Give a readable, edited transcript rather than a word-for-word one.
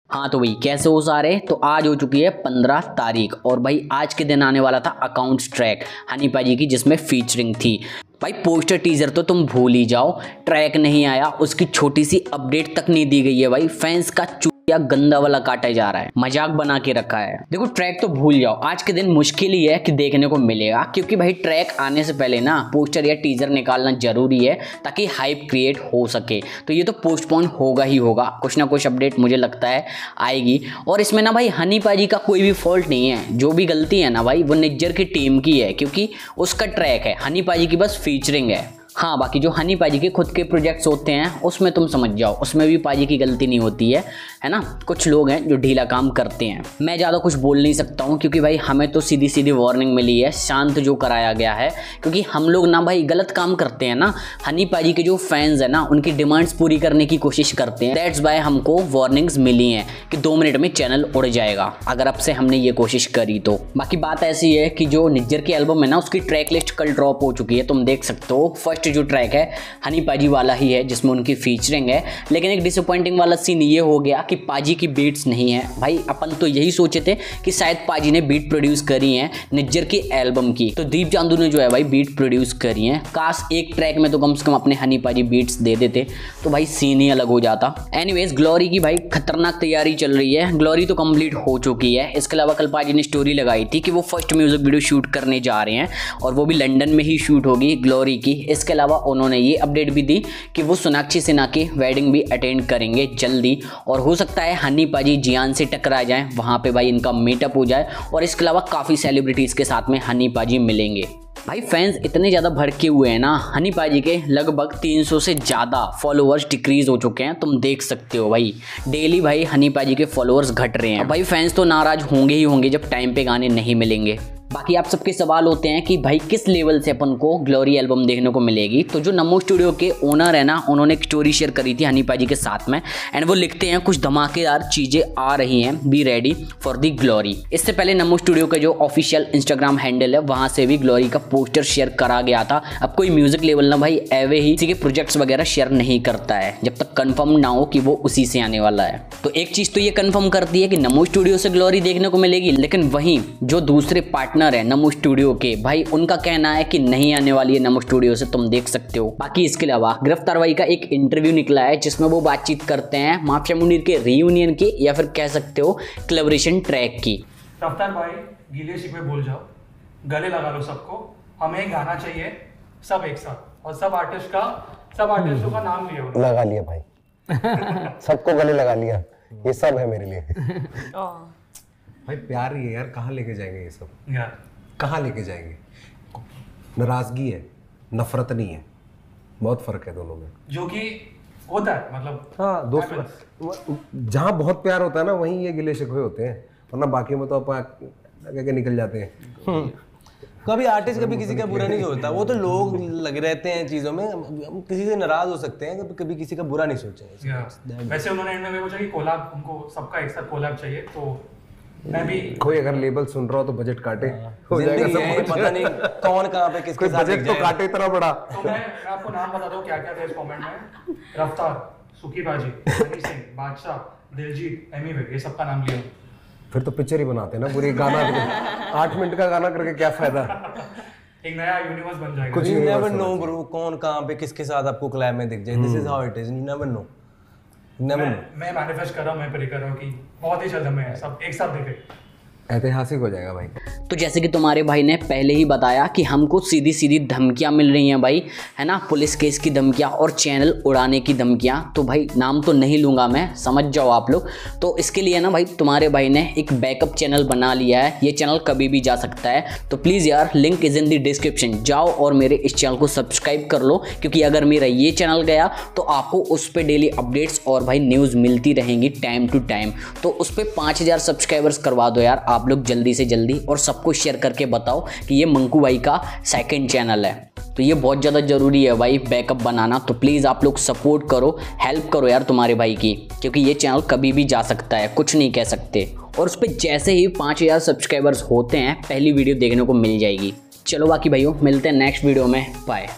हाँ तो भाई कैसे हो सारे। तो आज हो चुकी है 15 तारीख और भाई आज के दिन आने वाला था अकाउंट्स ट्रैक हनी पाजी की, जिसमें फीचरिंग थी। भाई पोस्टर टीजर तो तुम भूल ही जाओ, ट्रैक नहीं आया, उसकी छोटी सी अपडेट तक नहीं दी गई है। भाई फैंस का या गंदा वाला काटा जा रहा है, मजाक बना के रखा है। देखो ट्रैक तो भूल जाओ, आज के दिन मुश्किल ही है कि देखने को मिलेगा, क्योंकि भाई ट्रैक आने से पहले ना पोस्टर या टीजर निकालना जरूरी है ताकि हाइप क्रिएट हो सके। तो ये तो पोस्टपोन होगा ही होगा, कुछ ना कुछ अपडेट मुझे लगता है आएगी। और इसमें ना भाई हनी पाजी का कोई भी फॉल्ट नहीं है, जो भी गलती है ना भाई वो निज्जर की टीम की है, क्योंकि उसका ट्रैक है, हनी पाजी की बस फीचरिंग है। हाँ बाकी जो हनी पाजी के खुद के प्रोजेक्ट्स होते हैं उसमें तुम समझ जाओ, उसमें भी पाजी की गलती नहीं होती है ना। कुछ लोग हैं जो ढीला काम करते हैं। मैं ज़्यादा कुछ बोल नहीं सकता हूँ, क्योंकि भाई हमें तो सीधी सीधी वार्निंग मिली है, शांत जो कराया गया है, क्योंकि हम लोग ना भाई गलत काम करते हैं ना। हनी पाजी के जो फैंस है ना उनकी डिमांड्स पूरी करने की कोशिश करते हैं। दैट्स वाई हमको वार्निंग्स मिली हैं कि 2 मिनट में चैनल उड़ जाएगा अगर अब से हमने ये कोशिश करी तो। बाकी बात ऐसी है कि जो निज्जर की एल्बम है ना उसकी ट्रैक लिस्ट कल ड्रॉप हो चुकी है, तुम देख सकते हो। फर्स्ट जो ट्रैक है हनी पाजी वाला ही है, जिसमें उनकी फीचरिंग है। लेकिन एक डिसअपॉइंटिंग वाला सीन ये हो गया कि पाजी की बीट्स नहीं है। भाई अपन तो यही सोचे थे कि शायद पाजी ने बीट प्रोड्यूस करी है निज्जर की एल्बम की, तो दीप चांदू ने जो है भाई बीट प्रोड्यूस करी है। काश एक ट्रैक में तो कम से कम अपने हनी पाजी बीट्स दे देते तो भाई सीन ही अलग हो जाता। एनीवेज ग्लोरी की भाई खतरनाक तैयारी चल रही है। ग्लोरी तो कंप्लीट हो चुकी है। इसके अलावा कल पाजी ने स्टोरी लगाई थी कि वो फर्स्ट म्यूजिक वीडियो शूट करने जा रहे हैं और वो भी लंदन में ही शूट होगी ग्लोरी की। इसके अलावा उन्होंने ये अपडेट भी दी कि वो सोनाक्षी सिन्हा की वेडिंग भी अटेंड करेंगे जल्दी, और हो सकता है हनी पाजी जियान से टकरा जाएं, वहां पे भाई इनका मीटअप हो जाए। और इसके अलावा काफ़ी सेलिब्रिटीज़ के साथ में हनी पाजी मिलेंगे। भाई फैंस इतने ज़्यादा भड़के हुए हैं ना, हनी पाजी के लगभग 300 से ज़्यादा फॉलोअर्स डिक्रीज हो चुके हैं, तुम देख सकते हो। भाई डेली भाई हनी पाजी के फॉलोअर्स घट रहे हैं। भाई फैंस तो नाराज़ होंगे ही होंगे जब टाइम पे गाने नहीं मिलेंगे। बाकी आप सबके सवाल होते हैं कि भाई किस लेवल से अपन को ग्लोरी एल्बम देखने को मिलेगी। तो जो नमो स्टूडियो के ओनर है ना, उन्होंने एक स्टोरी शेयर करी थी हनी पाजी के साथ में, एंड वो लिखते हैं कुछ धमाकेदार चीज़ें आ रही हैं, be ready for the glory. इससे पहले नमो स्टूडियो के जो ऑफिशियल इंस्टाग्राम हैंडल है वहाँ से भी ग्लोरी का पोस्टर शेयर करा गया था। अब कोई म्यूजिक लेवल ना भाई एवे ही किसी के प्रोजेक्ट्स वगैरह शेयर नहीं करता है जब तक कंफर्म ना हो कि वो उसी से आने वाला है। तो एक चीज़ तो ये कंफर्म करती है कि नमो स्टूडियो से ग्लोरी देखने को मिलेगी, लेकिन वहीं जो दूसरे पार्टनर है नमो स्टूडियो के, भाई उनका कहना है कि नहीं आने वाली है नमो स्टूडियो से, तुम देख सकते हो। बाकी इसके अलावा गिरफ्तार भाई का एक इंटरव्यू निकला है जिसमें वो बातचीत करते हैं माफिया मुनीर के रीयूनियन की, या फिर कह सकते हो कोलैबोरेशन ट्रैक की। रफ्तार भाई गिले शिकवे भूल जाओ, गले लगा लो सबको, हमें एक गाना चाहिए सब एक साथ, और सब आर्टिस्टों का नाम लिया लगा लिया भाई सबको गले लगा लिया, ये सब है मेरे लिए भाई प्यार ही है यार, कहाँ लेके जाएंगे ये सब यार, कहाँ लेके जाएंगे। नाराजगी है, नफरत नहीं है, बहुत फर्क है दोनों में, जो कि होता है मतलब। हाँ दोस्त, जहाँ बहुत प्यार होता है ना वहीं ये गिले शिकवे होते हैं, वरना बाकी में तो अपन के निकल जाते हैं। कभी आर्टिस्ट कभी किसी का बुरा नहीं सोचता, वो तो लोग लगे रहते हैं चीजों में, हम किसी से नाराज हो सकते हैं, कभी किसी का बुरा नहीं सोचा। वैसे उन्होंने एंड में पूछा कि कोलैब, उनको सबका एक साथ कोलैब चाहिए, तो मैं भी कोई अगर लेबल सुन रहा हो तो बजट काटे, हो जाएगा सब। पता नहीं कौन कहाँ पे किसके साथ बजट तो काटे इतना बड़ा। तो मैं आपको नाम बता दूं क्या क्या थे इस फॉर्मेट में। रफ्तार, सुखी बाजी, हनी सिंह, बादशाह, दिलजीत, एमी वे, ये सबका नाम लिया। फिर तो पिक्चर ही बनाते हैं ना पूरी, गाना 8 मिनट का गाना करके क्या फायदा। एक नया यूनिवर्स बन जाएगा। कुछ यू नेवर नो ब्रो, कौन कहाँ पे किसके साथ आपको क्लैब में दिख जाए। This is how it is, you never know. मैं मैनिफेस्ट कर रहा हूँ, मैं प्रे कर रहा हूँ कि बहुत ही जल्द हमें सब एक साथ देखे, ऐतिहासिक हो जाएगा भाई। तो जैसे कि तुम्हारे भाई ने पहले ही बताया कि हमको सीधी सीधी धमकियां मिल रही हैं भाई, है ना, पुलिस केस की धमकियां और चैनल उड़ाने की धमकियां। तो भाई नाम तो नहीं लूँगा मैं, समझ जाओ आप लोग। तो इसके लिए ना भाई तुम्हारे भाई ने एक बैकअप चैनल बना लिया है, ये चैनल कभी भी जा सकता है। तो प्लीज़ यार link is in the description, जाओ और मेरे इस चैनल को सब्सक्राइब कर लो, क्योंकि अगर मेरा ये चैनल गया तो आपको उस पर डेली अपडेट्स और भाई न्यूज़ मिलती रहेंगी टाइम टू टाइम। तो उस पर 5000 सब्सक्राइबर्स करवा दो यार आप लोग जल्दी से जल्दी, और सबको शेयर करके बताओ कि ये मंकू भाई का सेकंड चैनल है। तो ये बहुत ज़्यादा ज़रूरी है भाई बैकअप बनाना। तो प्लीज़ आप लोग सपोर्ट करो, हेल्प करो यार तुम्हारे भाई की, क्योंकि ये चैनल कभी भी जा सकता है, कुछ नहीं कह सकते। और उस पर जैसे ही 5000 सब्सक्राइबर्स होते हैं पहली वीडियो देखने को मिल जाएगी। चलो बाकी भाइयों मिलते हैं नेक्स्ट वीडियो में, बाय।